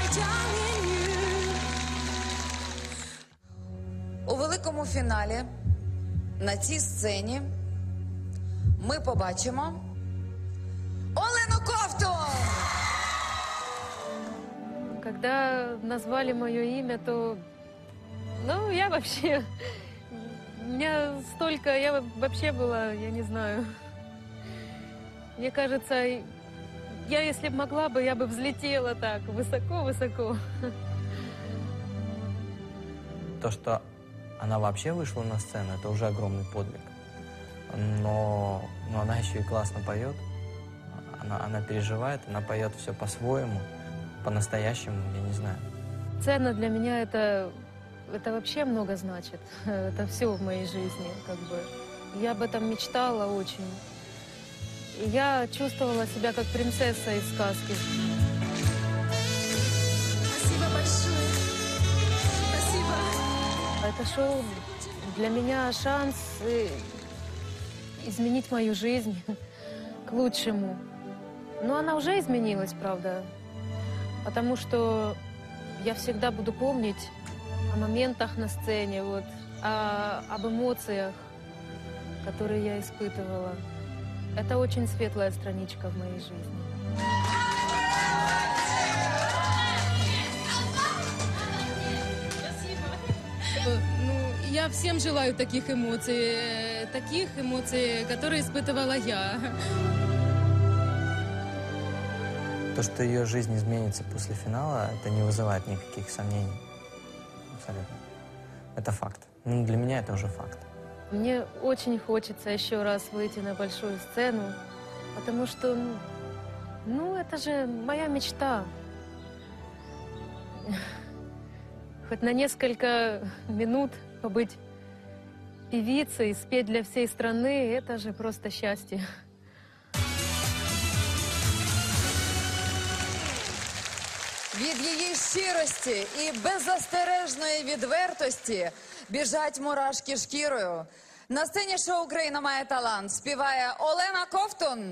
У великому фіналі на цій сцені ми побачимо Олену Ковтун! Когда назвали мое имя, то, ну, я вообще, у меня столько, я вообще была, я не знаю, мне кажется, я, если бы могла бы, я бы взлетела так, высоко-высоко. То, что она вообще вышла на сцену, это уже огромный подвиг. Но она еще и классно поет, она переживает, она поет все по-своему, по-настоящему, я не знаю. Сцена для меня это вообще много значит. Это все в моей жизни, как бы. Я об этом мечтала очень. И я чувствовала себя как принцесса из сказки. Спасибо большое. Спасибо. Это шоу для меня шанс изменить мою жизнь к лучшему. Но она уже изменилась, правда. Потому что я всегда буду помнить о моментах на сцене, вот, об эмоциях, которые я испытывала. Это очень светлая страничка в моей жизни. Ну, я всем желаю таких эмоций, которые испытывала я. То, что ее жизнь изменится после финала, это не вызывает никаких сомнений. Абсолютно. Это факт. Ну, для меня это уже факт. Мне очень хочется еще раз выйти на большую сцену, потому что, ну, это же моя мечта. Хоть на несколько минут побыть певицей, спеть для всей страны, это же просто счастье. Від її щирості і беззастережної відвертості біжать мурашки шкірою. На сцені шоу «Україна має талант» співає Олена Ковтун.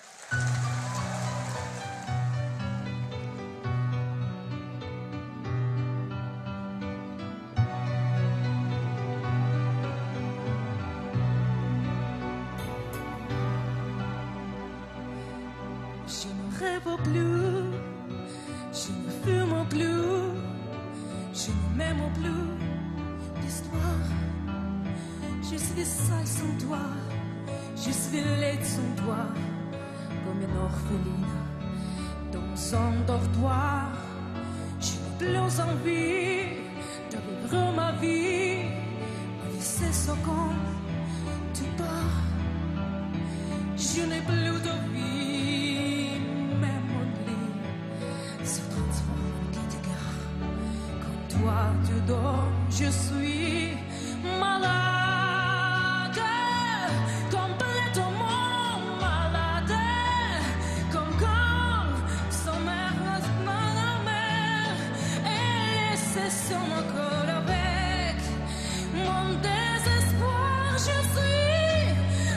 Je ne fume plus, je ne m'aime plus l'histoire. Je suis seule sans toi, je suis laide sans toi, comme une orpheline dans un dortoir. Je n'ai plus envie de vivre ma vie, mais c'est ce quand tu pars. Je n'ai plus de vie, même mon lit se transforme en lit de gare. Quand toi tu dors, je suis malade, complètement malade, comme quand sa mère reste dans la mer et laisse son corps avec mon désespoir. Je suis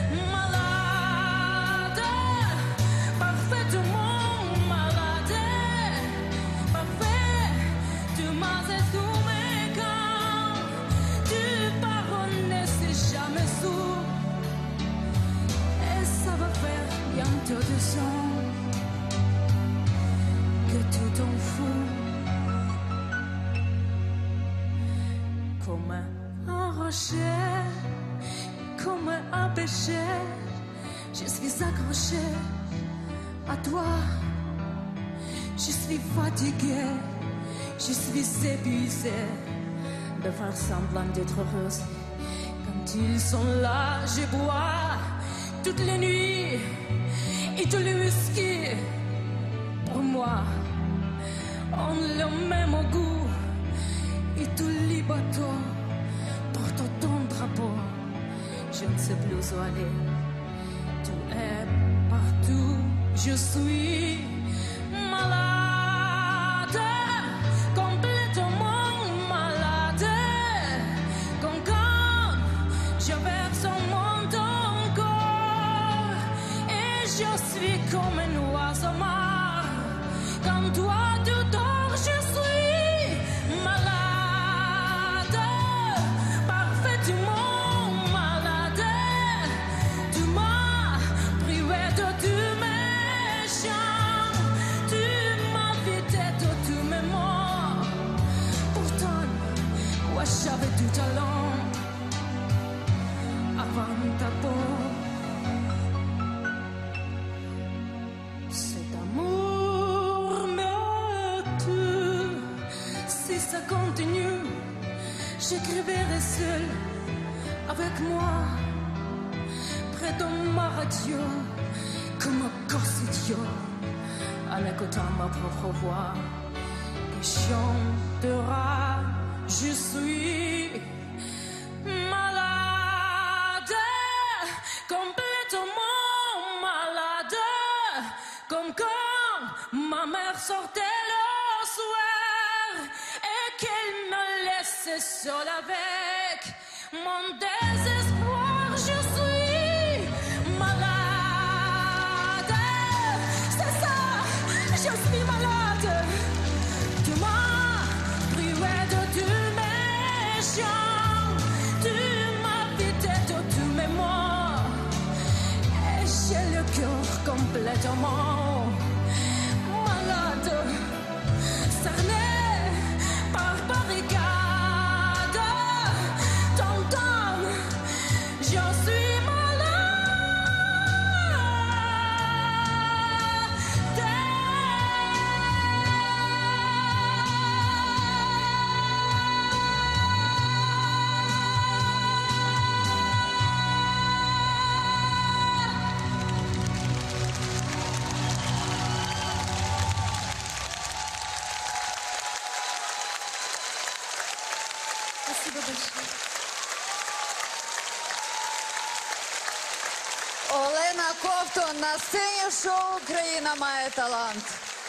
malade, parfaitement malade, parfait. Tu m'as tous mes camps, tu paroles ne sais jamais sourd. Et ça va faire bientôt 2 ans que tu t'en fous. Comme un rocher, comme un péché, je suis accrochée à toi. Je suis fatiguée, je suis épuisée de faire semblant d'être heureuse. Quand ils sont là, je bois toutes les nuits et tout le whisky. Pour moi, on le même au goût et tous les bateaux portent ton drapeau. Je ne sais plus où aller, tu es partout. Je suis malade, complètement malade, comme quand je verse mon corps et je suis comme un oiseau mort. Quand toi tu dors, je suis malade, parfaitement malade. Tu m'as privé de tous mes chants, tu m'as vidé de tous mes mots. Pourtant, moi j'avais du talent avant ta peau. Cet amour me tue. Si ça continue, j'écrirai seul avec moi, près de ma radio, comme un gosse idiot, en écoutant ma propre voix qui chantera. Je suis malade, complètement malade, comme quand ma mère sortait le soir et qu'elle me laissait seule avec mon désespoir. Je suis malade, c'est ça, je suis malade. Tu m'as privé de tous mes chants, tu m'as vidé de tous mes mots, et j'ai le cœur complètement malade, cerné par barricade. T'entends, j'en suis Спасибо большое. Олена Ковтун на сцені шоу «Україна має талант».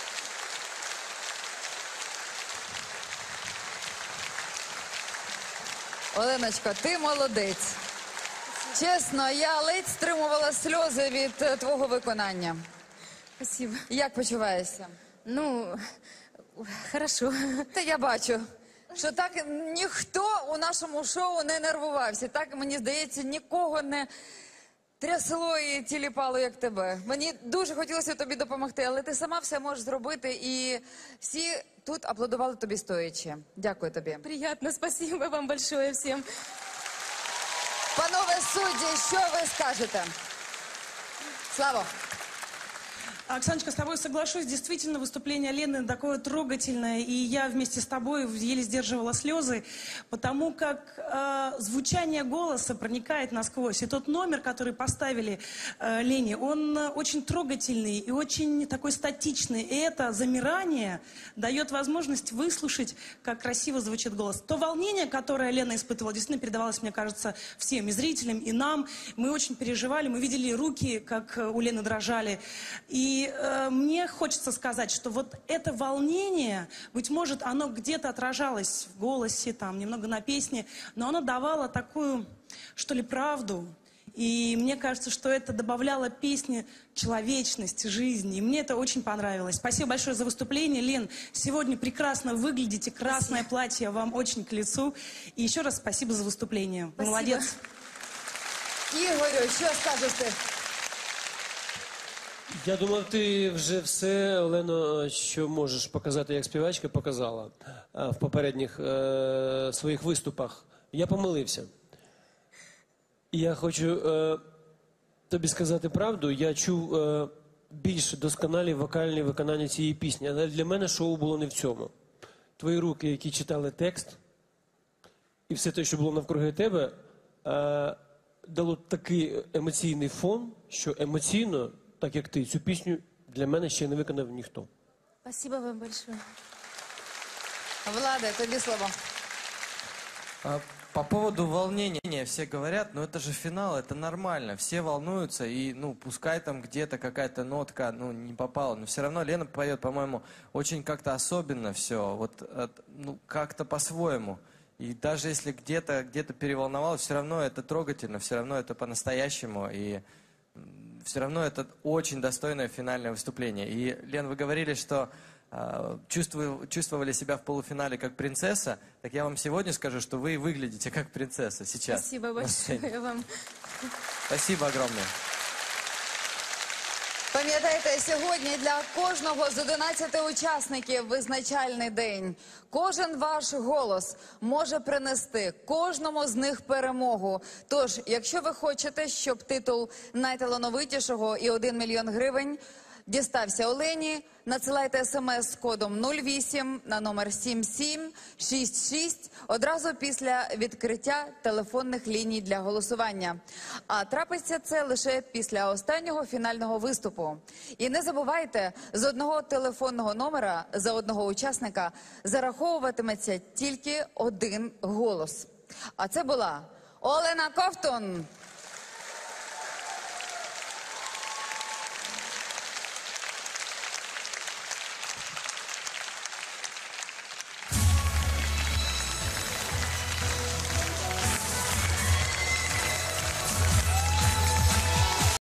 Оленочко, ти молодець. Чесно, я ледь стримувала сльози від твого виконання. Спасибо. Як почуваєшся? Ну, хорошо. Та я бачу, що так ніхто у нашому шоу не нервувався. Так, мені здається, нікого не трясло і тіліпало, як тебе. Мені дуже хотілося тобі допомогти, але ти сама все можеш зробити, і всі тут аплодували тобі стоячи. Дякую тобі. Приятно, спасибо вам большое всем. Панове судді, що ви скажете? Слава! Оксаночка, с тобой соглашусь. Действительно, выступление Лены такое трогательное. И я вместе с тобой еле сдерживала слезы, потому как звучание голоса проникает насквозь. И тот номер, который поставили Лене, он очень трогательный и очень такой статичный. И это замирание дает возможность выслушать, как красиво звучит голос. То волнение, которое Лена испытывала, действительно передавалось, мне кажется, всем, и зрителям, и нам. Мы очень переживали, мы видели руки, как у Лены дрожали. И мне хочется сказать, что вот это волнение, быть может, оно где-то отражалось в голосе, там, немного на песне, но оно давало такую, что ли, правду. И мне кажется, что это добавляло песне человечности, жизни. И мне это очень понравилось. Спасибо большое за выступление. Лен, сегодня прекрасно выглядите. Красное платье вам очень к лицу. И еще раз спасибо за выступление. Спасибо. Молодец. Ігорю, що скажеш ти? Я думав, ти вже все, Олено, що можеш показати як співачка, показала в попередніх своїх виступах. Я помилився. І я хочу тобі сказати правду. Я чув більш досконалі вокальні виконання цієї пісні. Але для мене шоу було не в цьому. Твої руки, які читали текст, і все те, що було навкруги тебе, дало такий емоційний фон, що емоційно, так як ти, цю пісню для мене ще не виконав ніхто. Спасибо вам большое. Владе, тобі слово. По поводу волнения все говорят, ну это же финал, это нормально, все волнуются, и ну пускай там где-то какая-то нотка ну не попала, но все равно Лена поет, по-моему, очень как-то особенно все, вот ну как-то по-своему. И даже если где-то переволновалась, все равно это трогательно, все равно это по-настоящему, и все равно это очень достойное финальное выступление. И, Лен, вы говорили, что чувствовали себя в полуфинале как принцесса, так я вам сегодня скажу, что вы выглядите как принцесса сейчас. Спасибо на сцене. большое вам. Спасибо огромное. Пам'ятайте, сьогодні для кожного з 11 учасників визначальний день. Кожен ваш голос може принести кожному з них перемогу. Тож, якщо ви хочете, щоб титул найталановитішого і 1 мільйон гривень дістався Олені, надсилайте смс з кодом 08 на номер 7766 одразу після відкриття телефонних ліній для голосування. А трапиться це лише після останнього фінального виступу. І не забувайте, з одного телефонного номера за одного учасника зараховуватиметься тільки один голос. А це була Олена Ковтун.